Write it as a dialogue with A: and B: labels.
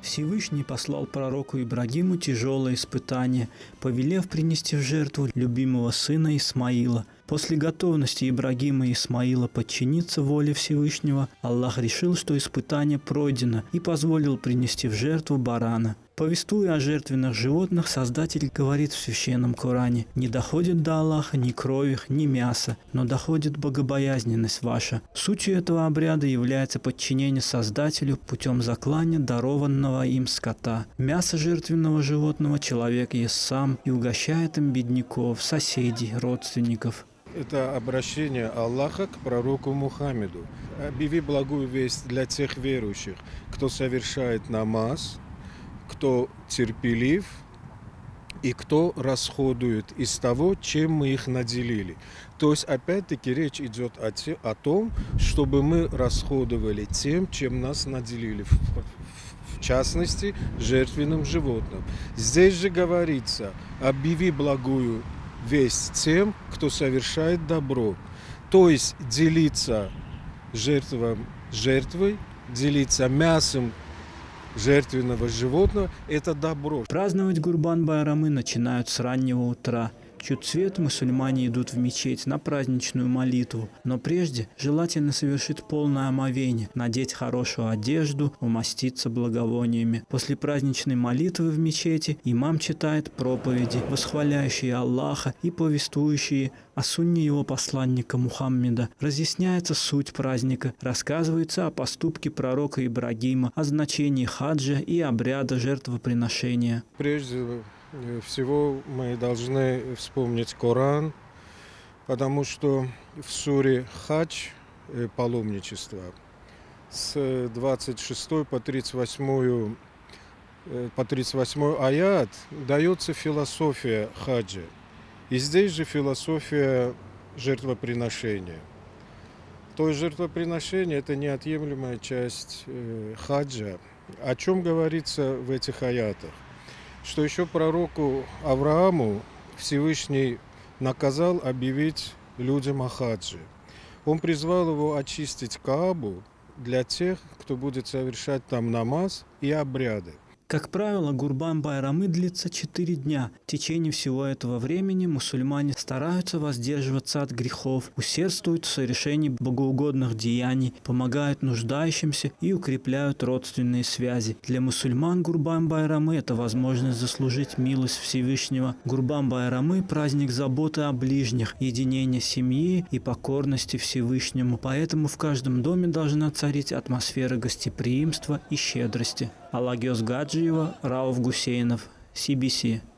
A: Всевышний послал пророку Ибрагиму тяжелое испытание, повелев принести в жертву любимого сына Исмаила. После готовности Ибрагима и Исмаила подчиниться воле Всевышнего, Аллах решил, что испытание пройдено, и позволил принести в жертву барана. Повествуя о жертвенных животных, Создатель говорит в Священном Коране: «Не доходит до Аллаха ни крови, ни мяса, но доходит богобоязненность ваша». Сутью этого обряда является подчинение Создателю путем заклания дарованного им скота. Мясо жертвенного животного человек ест сам и угощает им бедняков, соседей, родственников.
B: Это обращение Аллаха к пророку Мухаммеду. «Объяви благую весть для тех верующих, кто совершает намаз, кто терпелив и кто расходует из того, чем мы их наделили». То есть, опять-таки, речь идет о том, чтобы мы расходовали тем, чем нас наделили, в частности, жертвенным животным. Здесь же говорится: «Объяви благую весть тем, кто совершает добро». То есть делиться жертвой, делиться мясом жертвенного животного – это добро.
A: Праздновать Курбан-байрамы начинают с раннего утра. Чуть свет мусульмане идут в мечеть на праздничную молитву, но прежде желательно совершить полное омовение, надеть хорошую одежду, умаститься благовониями. После праздничной молитвы в мечети имам читает проповеди, восхваляющие Аллаха и повествующие о сунне его посланника Мухаммеда. Разъясняется суть праздника, рассказывается о поступке пророка Ибрагима, о значении хаджа и обряда жертвоприношения.
B: Прежде всего мы должны вспомнить Коран, потому что в суре Хадж, паломничество, с 26 по 38 аят дается философия хаджа. И здесь же философия жертвоприношения. То есть жертвоприношение – это неотъемлемая часть хаджа. О чем говорится в этих аятах? Что еще пророку Аврааму Всевышний наказал объявить людям о хаджи. Он призвал его очистить Каабу для тех, кто будет совершать там намаз и обряды.
A: Как правило, Курбан-байрамы длится 4 дня. В течение всего этого времени мусульмане стараются воздерживаться от грехов, усердствуют в совершении богоугодных деяний, помогают нуждающимся и укрепляют родственные связи. Для мусульман Курбан-байрамы – это возможность заслужить милость Всевышнего. Курбан-байрамы – праздник заботы о ближних, единения семьи и покорности Всевышнему. Поэтому в каждом доме должна царить атмосфера гостеприимства и щедрости. Алагиос Гаджиева, Рауф Гусейнов, CBC.